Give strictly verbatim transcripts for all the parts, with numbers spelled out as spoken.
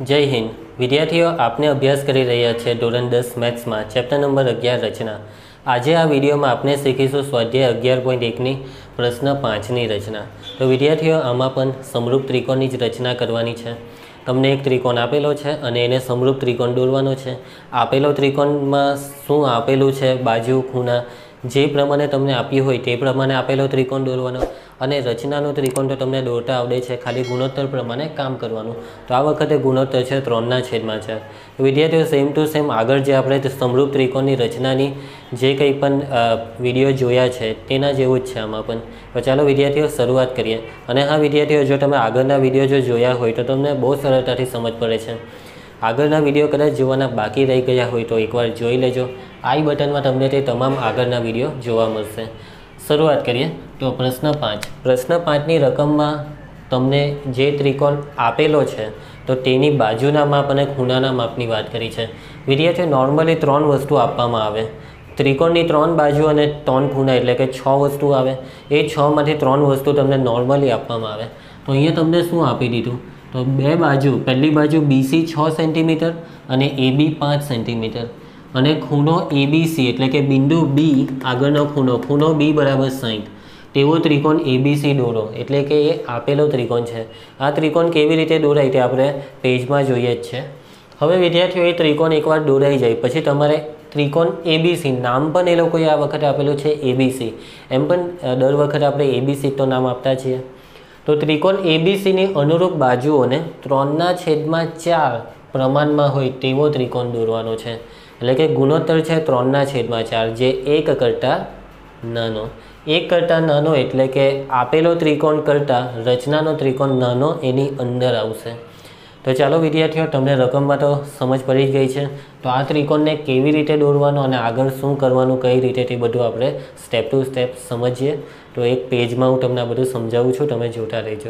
જય હિન્દ વિદ્યાર્થીઓ, આપને અભ્યાસ કરી રહ્યા છે ધોરણ દસ મેથ્સમાં ચેપ્ટર નંબર અગિયાર રચના. આજે આ વિડીયોમાં આપણે શીખીશું સ્વાધ્યાય અગિયાર પોઈન્ટ એકની પ્રશ્ન પાંચની રચના. તો વિદ્યાર્થીઓ, આમાં પણ સમરૂપ ત્રિકોણની જ રચના કરવાની છે. તમને એક ત્રિકોણ આપેલો છે અને એને સમરૂપ ત્રિકોણ દોરવાનો છે. આપેલો ત્રિકોણમાં શું આપેલું છે, બાજુ, ખૂણા જે પ્રમાણે તમને આપ્યું હોય તે પ્રમાણે આપેલો ત્રિકોણ દોરવાનો. અને રચનાનો ત્રિકોણ તો તમને દોરતા આવડે છે, ખાલી ગુણોત્તર પ્રમાણે કામ કરવાનું. તો આ વખતે ગુણોત્તર છે ત્રણના છેદમાં ચાર. વિદ્યાર્થીઓ, સેમ ટુ સેમ આગળ જે આપણે સમરૂપ ત્રિકોણની રચનાની જે કંઈ પણ વિડીયો જોયા છે તેના જેવું જ છે આમાં પણ. તો ચાલો વિદ્યાર્થીઓ શરૂઆત કરીએ. અને હા વિદ્યાર્થીઓ, જો તમે આગળના વિડીયો જો જોયા હોય તો તમને બહુ સરળતાથી સમજ પડે છે. આગળના વિડીયો કદાચ જોવાના બાકી રહી ગયા હોય તો એકવાર જોઈ લેજો. આઈ બટનમાં તમને તે તમામ આગળના વિડીયો જોવા મળશે. શરૂઆત કરીએ. તો પ્રશ્ન પાંચ. પ્રશ્ન પાંચની રકમમાં તમને જે ત્રિકોણ આપેલો છે તો તેની બાજુના માપ અને ખૂણાના માપની વાત કરી છે. વિદ્યાર્થીઓ, નોર્મલી ત્રણ વસ્તુ આપવામાં આવે. ત્રિકોણની ત્રણ બાજુ અને ત્રણ ખૂણા એટલે કે છ વસ્તુ આવે. એ છમાંથી ત્રણ વસ્તુ તમને નોર્મલી આપવામાં આવે. તો અહીંયા તમને શું આપી દીધું? તો બે બાજુ, પહેલી બાજુ બીસી છ સેન્ટીમીટર અને એબી પાંચ સેન્ટીમીટર અને ખૂણો એબીસી એટલે કે બિંદુ બી આગળનો ખૂણો ખૂણો બી બરાબર સાઠ તેવો ત્રિકોણ એબીસી દોરો. એટલે કે એ આપેલો ત્રિકોણ છે. આ ત્રિકોણ કેવી રીતે દોરાય તે આપણે પેજમાં જોઈએ જ છે. હવે વિદ્યાર્થીઓ, એ ત્રિકોણ એકવાર દોરાઈ જાય પછી તમારે ત્રિકોણ એબીસી, નામ પણ એ લોકોએ આ વખતે આપેલું છે એબીસી. એમ પણ દર વખતે આપણે એબીસી તો નામ આપતા છીએ. તો ત્રિકોણ એબીસીની અનુરૂપ બાજુઓને ત્રણના છેદમાં ચાર પ્રમાણમાં હોય તેવો ત્રિકોણ દોરવાનો છે. એટલે કે ગુણોત્તર છે ત્રણના છેદમાં ચાર, જે એક કરતાં નાનો. એક કરતાં નાનો એટલે કે આપેલો ત્રિકોણ કરતાં રચનાનો ત્રિકોણ નાનો એની અંદર આવશે. તો ચાલો વિદ્યાર્થીઓ, તમને રકમમાં તો સમજ પડી જ ગઈ છે. તો આ ત્રિકોણને કેવી રીતે દોરવાનો અને આગળ શું કરવાનું, કઈ રીતે તે બધું આપણે સ્ટેપ ટુ સ્ટેપ સમજીએ. તો એક પેજમાં હું તમને આ બધું સમજાવું છું, તમે જોતા રહેજો.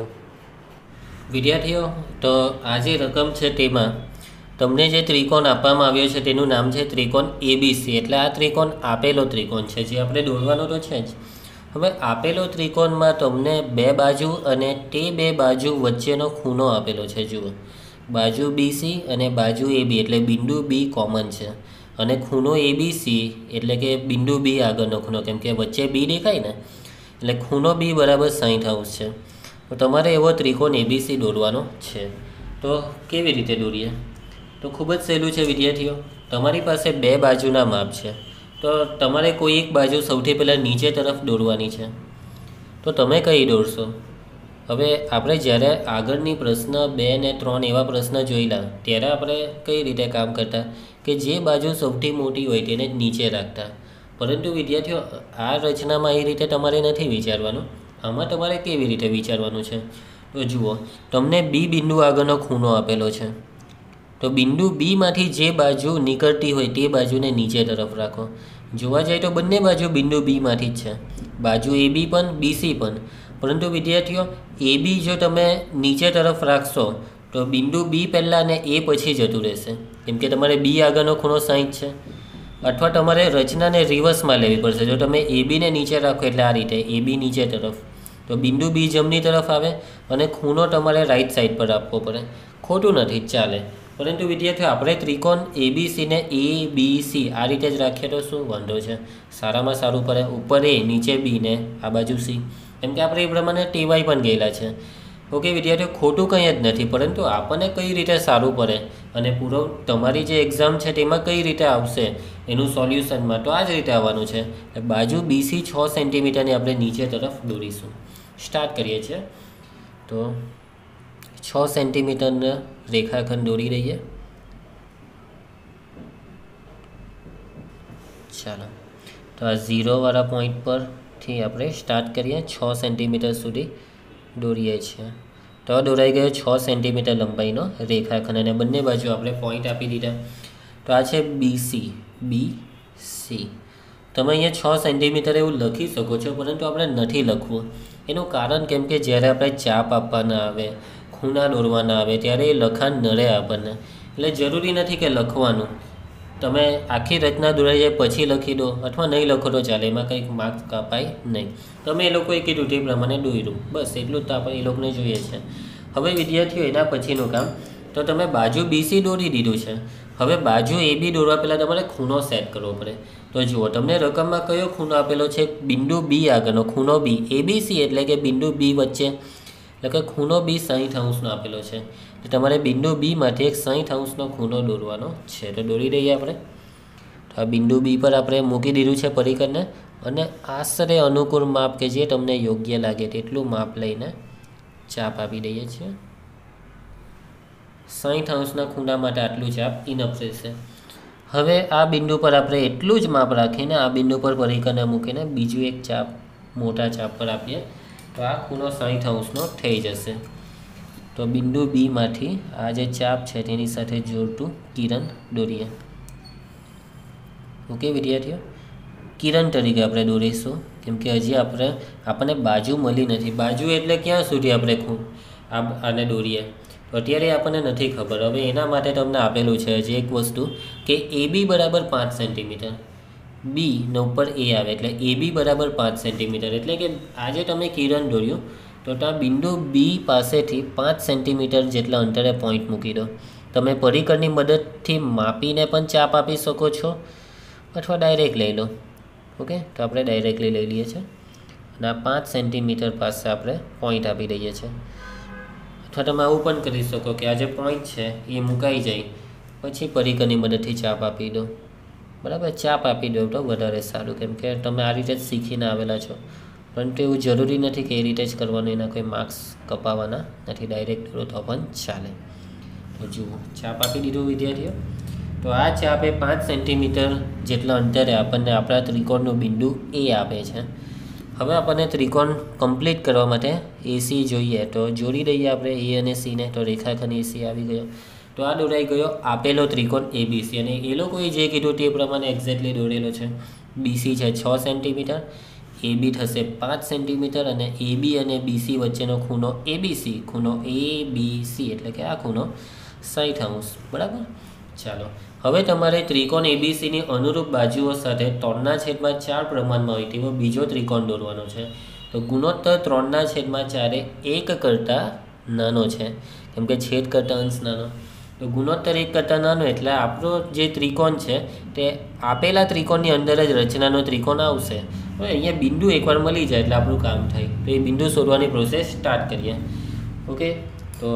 વિદ્યાર્થીઓ, તો આ જે રકમ છે તેમાં તમને જે ત્રિકોણ આપવામાં આવ્યો છે તેનું નામ છે ત્રિકોણ એબીસી. એટલે આ ત્રિકોણ આપેલો ત્રિકોણ છે જે આપણે દોરવાનો તો છે જ. હવે આપેલો ત્રિકોણમાં તમને બે બાજુ અને તે બે બાજુ વચ્ચેનો ખૂણો આપેલો છે. જુઓ, બાજુ બીસી અને બાજુ એબી એટલે બિંદુ બી કોમન છે. અને ખૂણો એબીસી એટલે કે બિંદુ બી આગળનો ખૂણો, કેમ કે વચ્ચે બી દેખાય ને, એટલે ખૂણો બી બરાબર સાઠ અંશ છે. તો તમારે એવો ત્રિકોણ એબીસી દોરવાનો છે. તો કેવી રીતે દોરીએ? તો ખૂબ જ સહેલું છે વિદ્યાર્થીઓ. તમારી પાસે બે બાજુના માપ છે તો તમારે કોઈ એક બાજુ સૌથી પહેલાં નીચે તરફ દોરવાની છે. તો તમે કઈ દોરશો? હવે આપણે જ્યારે આગળની પ્રશ્ન બે ને ત્રણ એવા પ્રશ્ન જોયેલા ત્યારે આપણે કઈ રીતે કામ કરતા કે જે બાજુ સૌથી મોટી હોય તેને જ નીચે રાખતા. પરંતુ વિદ્યાર્થીઓ, આ રચનામાં એ રીતે તમારે નથી વિચારવાનું. આમાં તમારે કેવી રીતે વિચારવાનું છે? તો જુઓ, તમને બી બિંદુ આગળનો ખૂણો આપેલો છે. તો બિંદુ બીમાંથી જે બાજુ નીકળતી હોય તે બાજુને નીચે તરફ રાખો. જોવા જાય તો બંને બાજુ બિંદુ બીમાંથી જ છે, બાજુ એબી પણ બીસી પણ. પરંતુ વિદ્યાર્થીઓ, એબી જો તમે નીચે તરફ રાખશો તો બિંદુ બી પહેલાં ને એ પછી જતું રહેશે, કેમ કે તમારે બી આગળનો ખૂણો સાઠ છે. અથવા તમારે રચનાને રિવર્સમાં લેવી પડશે. જો તમે એબીને નીચે રાખો એટલે આ રીતે એબી નીચે તરફ, તો બિંદુ બી જમણી તરફ આવે અને ખૂણો તમારે રાઈટ સાઈડ પર આપવો પડે. ખોટું નથી, ચાલે. પરંતુ વિદ્યાર્થીઓ, આપણે ત્રિકોણ એબીસીને એ બી સી આ રીતે જ રાખીએ તો શું વાંધો છે? સારામાં સારું પડે. ઉપર એ, નીચે બી ને આ બાજુ સી, કેમ કે આપણે એ પ્રમાણે ટેવાઈ પણ ગયેલા છે. ઓકે વિદ્યાર્થીઓ, ખોટું કંઈ જ નથી, પરંતુ આપણને કઈ રીતે સારું પડે અને પૂરો તમારી જે એક્ઝામ છે તેમાં કઈ રીતે આવશે એનું સોલ્યુશનમાં તો આ જ રીતે આવવાનું છે. બાજુ બીસી છ સેન્ટીમીટરની આપણે નીચે તરફ દોરીશું. સ્ટાર્ટ કરીએ છીએ. તો છ સેન્ટીમીટરને રેખાખંડ દોરી રહીએ. ચાલો, તો આ ઝીરોવાળા પોઈન્ટ પરથી આપણે સ્ટાર્ટ કરીએ. છ સેન્ટીમીટર સુધી દોરીએ છીએ. તો દોરાઈ ગયો છ સેન્ટીમીટર લંબાઈનો રેખાખંડ અને બંને બાજુ આપણે પોઈન્ટ આપી દીધા. તો આ છે બીસી, બી સી. તમે અહીંયા છ સેન્ટીમીટર એવું લખી શકો છો, પરંતુ આપણે નથી લખવું. એનું કારણ કેમ કે જ્યારે આપણે ચાપ આપવાના આવે, ખૂણા દોરવાના આવે ત્યારે એ લખાણ નડે આપણને. એટલે જરૂરી નથી કે લખવાનું. તમે આખી રચના દોરાઈ જાય પછી લખી દો અથવા નહીં લખો તો ચાલે, એમાં કંઈક માર્ક્સ કાપાય નહીં. તમે એ લોકોએ કીધું તે પ્રમાણે દોર્યું, બસ એટલું જ તો આપણે એ લોકોને જોઈએ છે. હવે વિદ્યાર્થીઓ, એના પછીનું કામ તો તમે બાજુ બીસી દોરી દીધું છે. હવે બાજુ એ બી દોરવા પહેલાં તમારે ખૂણો સેટ કરવો પડે. તો જુઓ તમને રકમમાં કયો ખૂણો આપેલો છે, બિંદુ બી આગળનો ખૂણો બી, એબીસી એટલે કે બિંદુ બી વચ્ચે, એટલે કે ખૂણો બી સાઠ અંશનો આપેલો છે. તો તમારે બિંદુ બી માટે એક સાઠ અંશનો ખૂણો દોરવાનો છે. તો દોરી દઈએ આપણે. તો આ બિંદુ બી પર આપણે મૂકી દીધું છે પરિકરને, અને આશરે અનુકૂળ માપ કે જે તમને યોગ્ય લાગે તેટલું માપ લઈને ચાપ આપી દઈએ છીએ. સાઠ અંશના ખૂણા માટે આટલું ચાપ ઇનફ રહેશે. હવે આ બિંદુ પર આપણે એટલું જ માપ રાખીને આ બિંદુ પર પરિકરને મૂકીને બીજું એક ચાપ મોટા ચાપ પર આપીએ તો આ ખૂણો સાઠ અંશનો થઈ જશે. તો બિંદુ બીમાંથી આ જે ચાપ છે તેની સાથે જોડતું કિરણ દોરીએ. ઓકે વિદ્યાર્થીઓ, કિરણ તરીકે આપણે દોરીશું, કેમ કે હજી આપણે આપણને બાજુ મળી નથી. બાજુ એટલે ક્યાં સુધી આપણે ખૂ આ આને દોરીએ તો અત્યારે આપણને નથી ખબર. હવે એના માટે તમને આપેલું છે હજી એક વસ્તુ કે એ બી બરાબર પાંચ સેન્ટીમીટર, બી ને ઉપર એ આવે એટલે એ બી બરાબર પાંચ સેન્ટીમીટર, એટલે કે આજે તમે કિરણ દોર્યું તો ત્યાં બિંદુ બી પાસેથી પાંચ સેન્ટીમીટર જેટલા અંતરે પોઈન્ટ મૂકી દો. તમે પરિકરની મદદથી માપીને પણ ચાપ આપી શકો છો અથવા ડાયરેક્ટ લઈ લો. ઓકે, તો આપણે ડાયરેક્ટલી લઈ લઈએ છીએ અને આ પાંચ સેન્ટીમીટર પાસે આપણે પોઈન્ટ આપી દઈએ છીએ. અથવા તમે આવું પણ કરી શકો કે આ જે પોઈન્ટ છે એ મુકાઈ જાય પછી પરિકરની મદદથી ચાપ આપી દો. બરાબર, ચાપ આપી દો તો વધારે સારું, કેમ કે તમે આ રીતે જ શીખીને આવેલા છો. પરંતુ એવું જરૂરી નથી કે એ રીતે જ કરવાનું, એના કોઈ માર્ક્સ કપાવવાના નથી. ડાયરેક્ટ કરો તો પણ ચાલે. તો જુઓ, ચાપ આપી દીધું વિદ્યાર્થીઓ. તો આ ચાપ એ પાંચ સેન્ટીમીટર જેટલા અંતરે આપણને આપણા ત્રિકોણનું બિંદુ એ આપે છે. હવે આપણને ત્રિકોણ કમ્પ્લીટ કરવા માટે એસી જોઈએ, તો જોડી દઈએ આપણે એ અને સીને. તો રેખાખંડ એસી આવી ગયો. તો આ દોરાઈ ગયો આપેલો ત્રિકોણ એબીસી, અને એ લોકોએ જે કીધું તે પ્રમાણે એક્ઝેક્ટલી દોરેલો છે. બીસી છે છ સેન્ટીમીટર, એબી થશે પાંચ સેન્ટીમીટર, અને એબી અને બીસી વચ્ચેનો ખૂણો એબીસી, ખૂણો એ બી સી એટલે કે આ ખૂણો સાઠ અંશ. બરાબર, ચાલો હવે તમારે ત્રિકોણ એબીસીની અનુરૂપ બાજુઓ સાથે ત્રણના છેદમાં ચાર પ્રમાણમાં હોય તેવો બીજો ત્રિકોણ દોરવાનો છે. તો ગુણોત્તર ત્રણના છેદમાં ચારે એક કરતાં નાનો છે, કેમ કે છેદ કરતાં અંશ નાનો. તો ગુણોત્તર એક કરતાં નાનો એટલે આપણો જે ત્રિકોણ છે તે આપેલા ત્રિકોણની અંદર જ રચનાનો ત્રિકોણ આવશે. હવે અહીંયા બિંદુ એકવાર મળી જાય એટલે આપણું કામ થાય. તો એ બિંદુ શોધવાની પ્રોસેસ સ્ટાર્ટ કરીએ. ઓકે, તો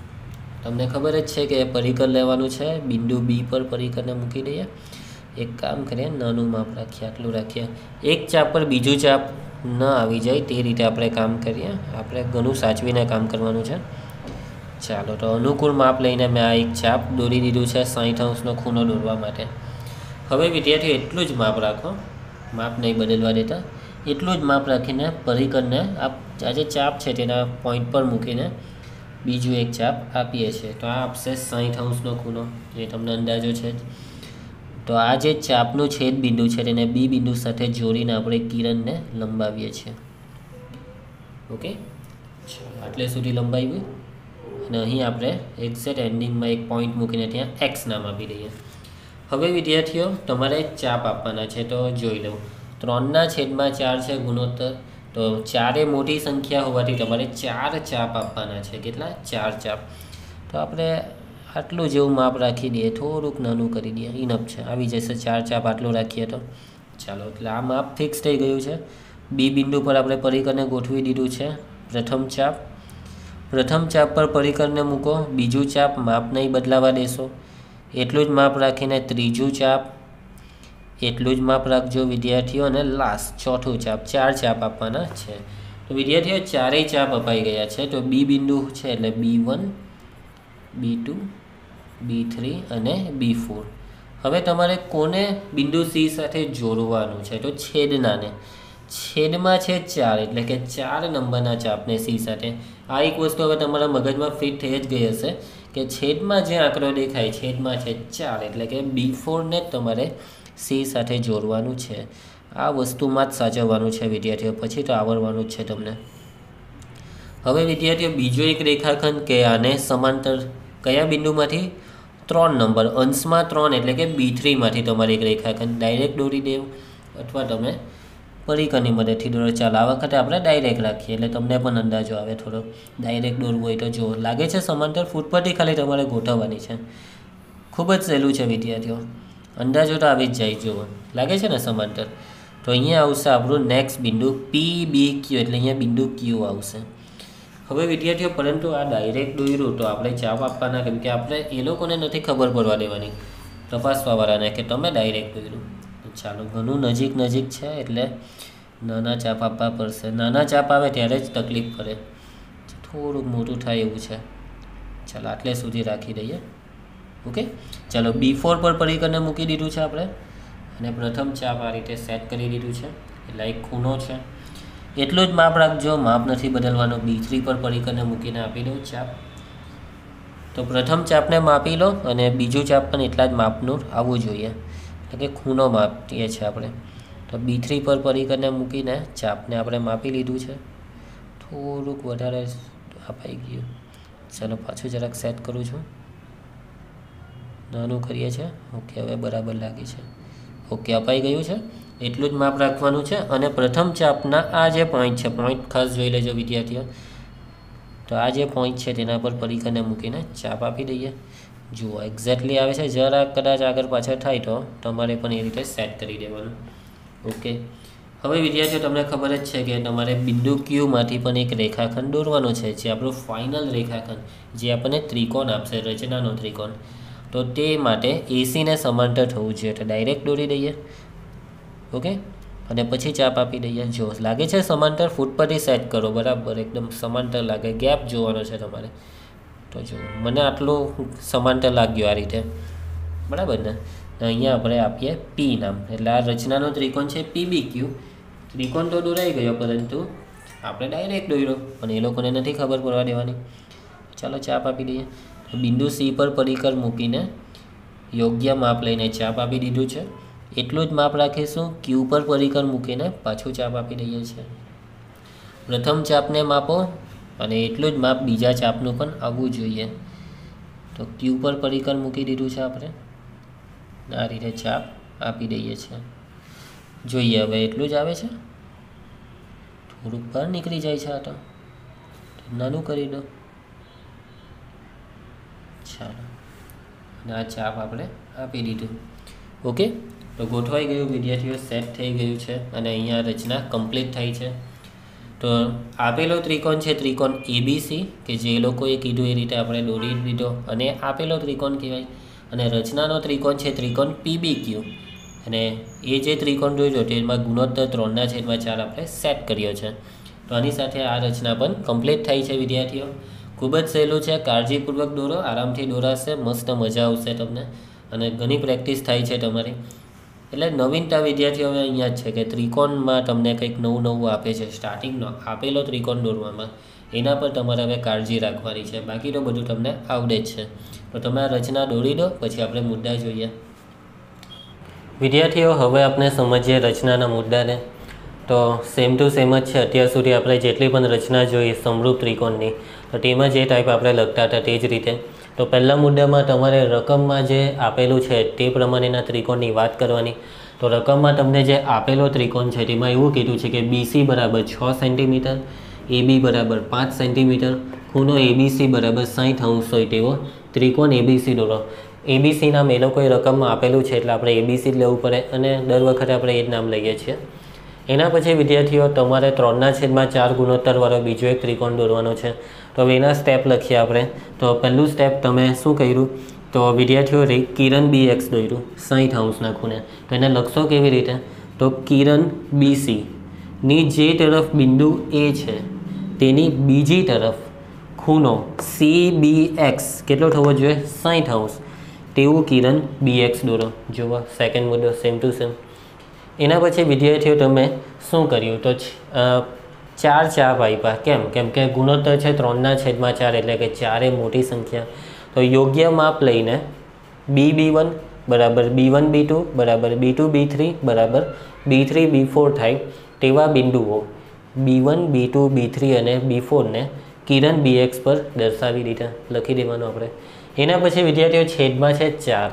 તમને ખબર જ છે કે પરિકર લેવાનું છે. બિંદુ બી પર પરિકરને મૂકી દઈએ. એક કામ કરીએ, નાનું માપ રાખીએ, આટલું રાખીએ. એક ચાપ પર બીજું ચાપ ન આવી જાય તે રીતે આપણે કામ કરીએ. આપણે ઘણું સાચવીને કામ કરવાનું છે. ચાલો, તો અનુકૂળ માપ લઈને મેં આ એક ચાપ દોરી દીધું છે સાઠ અંશનો ખૂણો દોરવા માટે. હવે વિદ્યાર્થીઓ એટલું જ માપ રાખો, માપ નહીં બદલવા દેતા. એટલું જ માપ રાખીને પરિકરને આ જે ચાપ છે તેના પોઈન્ટ પર મૂકીને બીજું એક ચાપ આપીએ છીએ. તો આ આપશે સાઠ અંશનો ખૂણો, જે તમને અંદાજો છે. તો આ જે ચાપનું છેદ બિંદુ છે તેને બી બિંદુ સાથે જોડીને આપણે કિરણને લંબાવીએ છીએ. ઓકે, આટલે સુધી લંબાવ્યું અને અહીં આપણે એક્ઝેક્ટ એન્ડિંગમાં એક પોઈન્ટ મૂકીને ત્યાં એક્સ નામ આપી દઈએ. હવે વિદ્યાર્થીઓ તમારે ચાપ આપવાના છે, તો જોઈ લઉં. ત્રણના છેદમાં ચાર છે ગુણોત્તર, તો ચારે મોટી સંખ્યા હોવાથી તમારે ચાર ચાપ આપવાના છે. કેટલા? ચાર ચાપ. તો આપણે આટલું જેવું માપ રાખી દઈએ, થોડુંક નાનું કરી દઈએ, ઇનફ છે, આવી જશે. ચાર ચાપ આટલું રાખીએ તો ચાલો, એટલે આ માપ ફિક્સ થઈ ગયું છે. બી બિંદુ પર આપણે પરિકરને ગોઠવી દીધું છે. પ્રથમ ચાપ પ્રથમ ચાપ પર પરિકરને મૂકો. બીજું ચાપ માપ નહીં બદલાવા દેશો, એટલું જ માપ રાખીને ત્રીજું ચાપ એટલું જ માપ રાખજો વિદ્યાર્થીઓ. અને લાસ્ટ ચોથું ચાપ, ચાર ચાપ આપવાના છે. તો વિદ્યાર્થીઓ ચારેય ચાપ અપાઈ ગયા છે. તો બી બિંદુ છે એટલે B one, B two, B three અને બી ફોર. હવે તમારે કોને બિંદુ સી સાથે જોડવાનું છે? તો છેદનાને. છેદમાં છે ચાર એટલે કે ચાર નંબરના ચાપને સી સાથે. આ એક વસ્તુ હવે તમારા મગજમાં ફિટ થઈ જ ગઈ હશે કે છેદમાં જે આંકડો દેખાય છેદમાં છે ચાર એટલે કે બી ફોરને જ તમારે સી સાથે જોડવાનું છે. આ વસ્તુમાં જ સાચવવાનું છે વિદ્યાર્થીઓ, પછી તો આવડવાનું જ છે તમને. હવે વિદ્યાર્થીઓ બીજો એક રેખાખંડ કે આને સમાંતર કયા બિંદુમાંથી? ત્રણ નંબર અંશમાં ત્રણ એટલે કે બી થ્રીમાંથી તમારે એક રેખાખંડ ડાયરેક્ટ દોરી દેવું, અથવા તમે પરિકરની મદદથી દોરો. ચાલો આ વખતે આપણે ડાયરેક્ટ રાખીએ એટલે તમને પણ અંદાજો આવે થોડો. ડાયરેક્ટ દોરવું હોય તો જુઓ, લાગે છે સમાંતર? ફૂટપટ્ટી ખાલી તમારે ગોઠવવાની છે. ખૂબ જ સહેલું છે વિદ્યાર્થીઓ, અંદાજો તો આવી જ જાય. જુઓ લાગે છે ને સમાંતર? તો અહીંયા આવશે આપણું નેક્સ્ટ બિંદુ પી બી ક્યુ, એટલે અહીંયા બિંદુ ક્યુ આવશે. હવે વિદ્યાર્થીઓ પરંતુ આ ડાયરેક્ટ દોર્યું તો આપણે ચાપ આપવાના, કેમ કે આપણે એ લોકોને નથી ખબર પડવા દેવાની, તપાસવાવાળાને, કે તમે ડાયરેક્ટ દોર્યું. ચાલો ઘણું નજીક નજીક છે એટલે નાના ચાપ આપવા પડશે. નાના ચાપ આવે ત્યારે જ તકલીફ પડે, થોડુંક મોટું થાય એવું છે. ચાલો આટલે સુધી રાખી દઈએ. ઓકે, ચાલો બી ફોર પર પરિકરને મૂકી દીધું છે આપણે, અને પ્રથમ ચાપ આ રીતે સેટ કરી દીધું છે. એટલે એક ખૂણો છે, એટલું જ માપ રાખજો, માપ નથી બદલવાનો. બી થ્રી પર પરિકરને મૂકીને આપી દઉં ચાપ. તો પ્રથમ ચાપને માપી લો અને બીજું ચાપ પણ એટલા જ માપનું આવવું જોઈએ, એટલે કે ખૂણો માપીએ છીએ આપણે. તો બી થ્રી પર પરિકરને મૂકીને ચાપને આપણે માપી લીધું છે. થોડુંક વધારે અપાઈ ગયું. ચાલો પાછું જરાક સેટ કરું છું, નાનું કરીએ છીએ. ઓકે, હવે બરાબર લાગે છે. ઓકે, અપાઈ ગયું છે. એટલું જ માપ રાખવાનું છે. અને પ્રથમ ચાપના આ જે પોઈન્ટ છે, પોઈન્ટ ખાસ જોઈ લેજો વિદ્યાર્થીઓ. તો આ જે પોઈન્ટ છે તેના પર પરિકરને મૂકીને ચાપ આપી દઈએ. જુઓ એક્ઝેક્ટલી આવે છે. જરા કદાચ આગળ પાછળ થાય તો તમારે પણ એ રીતે સેટ કરી દેવાનું. ઓકે, હવે વિદ્યાર્થીઓ તમને ખબર જ છે કે તમારે બિંદુ ક્યુમાંથી પણ એક રેખાખંડ દોરવાનો છે, જે આપણું ફાઇનલ રેખાખંડ, જે આપણને ત્રિકોણ આપશે, રચનાનો ત્રિકોણ. તો તે માટે એસીને સમાંતર થવું જોઈએ. તો ડાયરેક્ટ દોરી દઈએ. ઓકે, અને પછી ચાપ આપી દઈએ. જો લાગે છે સમાંતર? ફૂટપટ્ટી સેટ કરો, બરાબર એકદમ સમાંતર લાગે. ગેપ જોવાનો છે તમારે. તો જો મને આટલું સમાંતર લાગ્યું આ રીતે, બરાબર ને? અહીંયા આપણે આપીએ પી નામ, એટલે આ રચનાનો ત્રિકોણ છે પી બી ક્યુ. ત્રિકોણ તો દોરાઈ ગયો, પરંતુ આપણે ડાયરેક્ટ દોર્યો, પણ એ લોકોને નથી ખબર પડવા દેવાની. ચાલો ચાપ આપી દઈએ. બિંદુ સી પર પરિકર મૂકીને યોગ્ય માપ લઈને ચાપ આપી દીધું છે. એટલું જ માપ રાખીશું. ક્યુ પર પરિકર મૂકીને પાછું ચાપ આપી દઈએ છીએ. પ્રથમ ચાપને માપો અને એટલું જ માપ બીજા ચાપનું પણ આવવું જોઈએ. તો ક્યુ પર પરિકર મૂકી દીધું છે આપણે, આ રીતે ચાપ આપી દઈએ છીએ. જોઈએ હવે એટલું જ આવે છે? થોડુંક બહાર નીકળી જાય છે, આ તો નાનું કરી દો. ચાલો, અને આ ચાપ આપણે આપી દીધું. ઓકે, તો ગોઠવાઈ ગયું વિદ્યાર્થીઓ, સેટ થઈ ગયું છે. અને અહીંયા રચના કમ્પ્લીટ થઈ છે. તો આપેલો ત્રિકોણ છે ત્રિકોણ એબીસી, કે જે લોકોએ કીધું એ રીતે આપણે દોરી દીધો, અને આપેલો ત્રિકોણ કહેવાય. અને રચનાનો ત્રિકોણ છે ત્રિકોણ પીબી ક્યુ, અને એ જે ત્રિકોણ દોર્યો તેમાં ગુણોત્તર ત્રણના છેદમાં ચાર આપણે સેટ કર્યો છે. તો આની સાથે આ રચના પણ કમ્પ્લીટ થઈ છે વિદ્યાર્થીઓ. ખૂબ જ સહેલું છે, કાળજીપૂર્વક દોરો, આરામથી દોરાશે, મસ્ત મજા આવશે તમને, અને ઘણી પ્રેક્ટિસ થાય છે તમારી. એટલે નવીનતા વિદ્યાર્થીઓ હવે અહીંયા જ છે કે ત્રિકોણમાં તમને કંઈક નવું નવું આપે છે. સ્ટાર્ટિંગનો આપેલો ત્રિકોણ દોરવામાં એના પર તમારે હવે કાળજી રાખવાની છે, બાકી તો બધું તમને આવડે જ છે. તો તમે આ રચના દોરી દો, પછી આપણે મુદ્દા જોઈએ. વિદ્યાર્થીઓ હવે આપણે સમજીએ રચનાના મુદ્દાને. તો સેમ ટુ સેમ જ છે. અત્યાર સુધી આપણે જેટલી પણ રચના જોઈ સમરૂપ ત્રિકોણની, તો તેમાં જે ટાઈપ આપણે લખતા હતા તે જ રીતે. તો પહેલા મુદ્દામાં તમારે રકમમાં જે આપેલું છે તે પ્રમાણેના ત્રિકોણની વાત કરવાની. તો રકમમાં તમને જે આપેલો ત્રિકોણ છે તેમાં એવું કીધું છે કે બીસી બરાબર છ સેન્ટીમીટર, એબી બરાબર પાંચ સેન્ટીમીટર, ખૂણો એબીસી બરાબર સાઠ અંશ હોય તેવો ત્રિકોણ એબીસી દોરો. એબીસી નામ એ લોકોએ રકમમાં આપેલું છે એટલે આપણે એબીસી જ લેવું પડે, અને દર વખતે આપણે એ જ નામ લઈએ છીએ. એના પછી વિદ્યાર્થીઓ તમારે ત્રણના છેદમાં ચાર ગુણોત્તરવાળો બીજો એક ત્રિકોણ દોરવાનો છે. તો હવે એના સ્ટેપ લખીએ આપણે. તો પહેલું સ્ટેપ તમે શું કર્યું? તો વિદ્યાર્થીઓ કિરણ બી એક્સ દોર્યું સાઠ અંશના ખૂણે. તો એને લખશો કેવી રીતે? તો કિરણ બીસીની જે તરફ બિંદુ એ છે તેની બીજી તરફ ખૂણો સી બી એક્સ કેટલો થવો જોઈએ? સાઠ અંશ. તેવું કિરણ બી એક્સ દોરો. જુઓ સેકન્ડ મુદ્દો સેમ ટુ સેમ. એના પછી વિદ્યાર્થીઓ તમે શું કર્યું? તો ચાર ચાપ આપ્યા. કેમ? કેમ કે ગુણોત્તર છે ત્રણના છેદમાં ચાર, એટલે કે ચાર એ મોટી સંખ્યા. તો યોગ્ય માપ લઈને બી બી વન બરાબર બી વન બી ટુ બરાબર બી ટુ બી થ્રી બરાબર બી થ્રી બી ફોર થાય તેવા બિંદુઓ B one B two B three અને બી ફોરને કિરણ બી એક્સ પર દર્શાવી દીધા. લખી દેવાનું આપણે. એના પછી વિદ્યાર્થીઓ છેદમાં છે ચાર,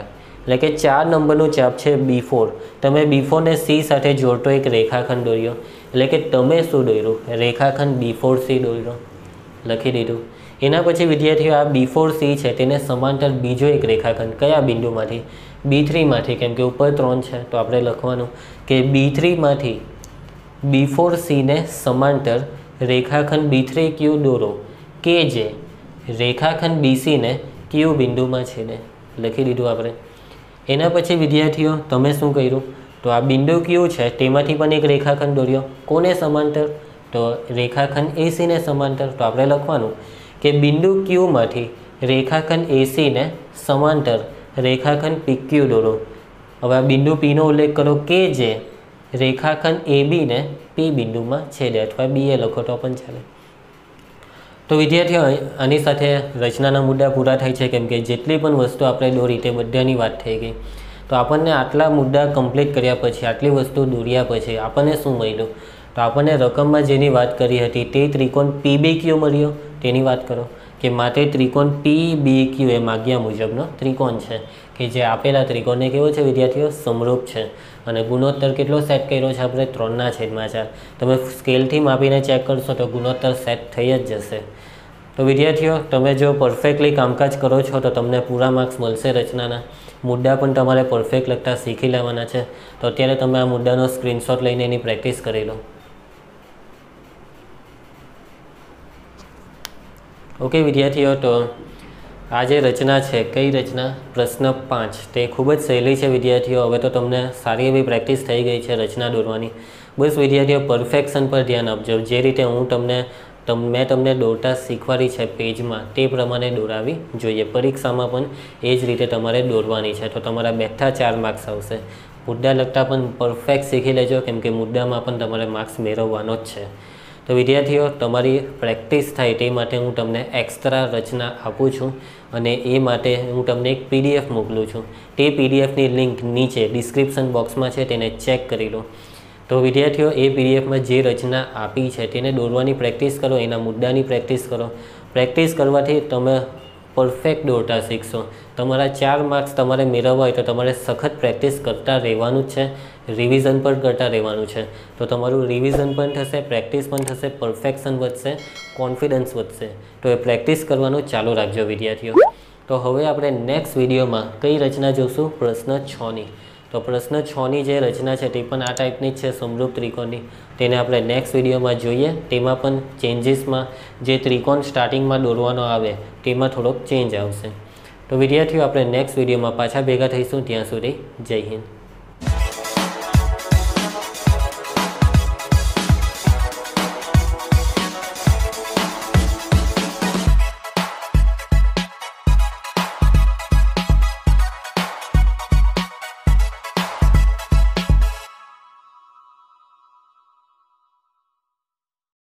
એટલે કે ચાર નંબરનું ચાપ છે બી ફોર. તમે બી ફોરને સી સાથે જોડતો એક રેખાખંડ દોર્યો, એટલે કે તમે શું દોર્યું? રેખાખંડ બી ફોર સી દોર્યો, લખી દીધું. એના પછી વિદ્યાર્થીઓ આ બી ફોર સી છે તેને સમાંતર બીજો એક રેખાખંડ કયા બિંદુમાંથી? બી થ્રીમાંથી, કેમ કે ઉપર ત્રણ છે તો આપણે લખવાનું કે બી થ્રીમાંથી બી ફોર સીને સમાંતર રેખાખંડ બી થ્રી ક્યુ દોરો કે જે રેખાખંડ બીસીને ક્યુ બિંદુમાં છેદે, લખી દીધું આપણે. એના પછી વિદ્યાર્થીઓ તમે શું કર્યું? તો આ બિંદુ ક્યુ છે તેમાંથી પણ એક રેખાખંડ દોર્યો. કોને સમાંતર? તો રેખાખંડ એસીને સમાંતર. તો આપણે લખવાનું કે બિંદુ ક્યુમાંથી રેખાખંડ એસીને સમાંતર રેખાખંડ પીક્યુ દોરો. હવે આ બિંદુ પીનો ઉલ્લેખ કરો કે જે રેખાખંડ એબીને પી બિંદુમાં છેદે, અથવા બીએ લખો તો પણ ચાલે. તો વિદ્યાર્થીઓ આની સાથે રચનાના મુદ્દા પૂરા થાય છે, કેમ કે જેટલી પણ વસ્તુ આપણે દોરી તે બધાની વાત થઈ ગઈ. તો આપણને આટલા મુદ્દા કમ્પ્લીટ કર્યા પછી, આટલી વસ્તુ દોર્યા પછી આપણને શું મળ્યું? તો આપણને રકમમાં જેની વાત કરી હતી તે ત્રિકોણ પી બી ક્યુ મળ્યો. તેની વાત કરો કે માટે ત્રિકોણ પી બી ક્યુ એ માગ્યા મુજબનો ત્રિકોણ છે, કે જે આપેલા ત્રિકોણને કેવો છે વિદ્યાર્થીઓ? સમરૂપ છે. અને ગુણોત્તર કેટલો સેટ કર્યો છે આપણે? ત્રણના છેદમાં ચાર. તમે સ્કેલથી માપીને ચેક કરશો તો ગુણોત્તર સેટ થઈ જ જશે. તો વિદ્યાર્થીઓ તમે જો પરફેક્ટલી કામકાજ કરો છો તો તમને પૂરા માર્ક્સ મળશે. રચનાના મુદ્દા પણ તમારે પરફેક્ટ લખતા શીખી લેવાના છે. તો અત્યારે તમે આ મુદ્દાનો સ્ક્રીનશોટ લઈને એની પ્રેક્ટિસ કરી લો. ઓકે વિદ્યાર્થીઓ, તો આ જે રચના છે, કઈ રચના? પ્રશ્ન પાંચ. તે ખૂબ જ સહેલી છે વિદ્યાર્થીઓ. હવે તો તમને સારી એવી પ્રેક્ટિસ થઈ ગઈ છે રચના દોરવાની. બસ વિદ્યાર્થીઓ પરફેક્શન પર ધ્યાન આપજો. જે રીતે હું તમને મેં તમને દોરતા શીખવાડી છે પેજમાં, તે પ્રમાણે દોરાવી જોઈએ. પરીક્ષામાં પણ એ જ રીતે તમારે દોરવાની છે. તો તમારા બેઠા ચાર માર્ક્સ આવશે. મુદ્દા લગતા પણ પરફેક્ટ શીખી લેજો, કેમ કે મુદ્દામાં પણ તમારે માર્ક્સ મેળવવાનો જ છે. તો વિદ્યાર્થીઓ તમારી પ્રેક્ટિસ થાય તે માટે હું તમને એક્સ્ટ્રા રચના આપું છું, અને એ માટે હું તમને એક પીડીએફ મોકલું છું. તે પીડીએફની લિંક નીચે ડિસ્ક્રિપ્શન બોક્સમાં છે, તેને ચેક કરી લો. તો વિદ્યાર્થીઓ એ પીડીએફમાં જે રચના આપી છે તેને દોરવાની પ્રેક્ટિસ કરો, એના મુદ્દાની પ્રેક્ટિસ કરો. પ્રેક્ટિસ કરવાથી તમે પરફેક્ટ દોરતા શીખશો. તમારા ચાર માર્ક્સ તમારે મેળવવા હોય તો તમારે સખત પ્રેક્ટિસ કરતા રહેવાનું જ છે, રિવિઝન પણ કરતા રહેવાનું છે. તો તમારું રિવિઝન પણ થશે, પ્રેક્ટિસ પણ થશે, પરફેક્શન વધશે, કોન્ફિડન્સ વધશે. તો એ પ્રેક્ટિસ કરવાનું ચાલુ રાખજો વિદ્યાર્થીઓ. તો હવે આપણે નેક્સ્ટ વિડીયોમાં કઈ રચના જોશું? પ્રશ્ન છની. તો પ્રશ્ન છની જે રચના છે તે પણ આ ટાઈપની જ છે, સમરૂપ ત્રિકોણની. તેને આપણે નેક્સ્ટ વિડીયોમાં જોઈએ. તેમાં પણ ચેન્જીસમાં જે ત્રિકોણ સ્ટાર્ટિંગમાં દોરવાનો આવે તેમાં થોડોક ચેન્જ આવશે. તો વિદ્યાર્થીઓ આપણે નેક્સ્ટ વિડીયોમાં પાછા ભેગા થઈશું. ત્યાં સુધી જય હિન્દ.